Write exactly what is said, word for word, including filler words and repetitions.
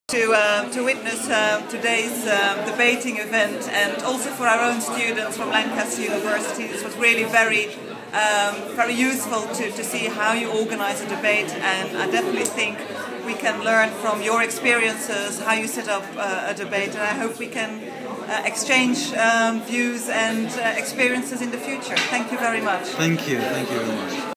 To, uh, to witness uh, today's uh, debating event, and also for our own students from Lancaster University. This was really very um, very useful to, to see how you organize a debate, and I definitely think we can learn from your experiences how you set up uh, a debate, and I hope we can uh, exchange um, views and uh, experiences in the future. Thank you very much. Thank you, thank you very much.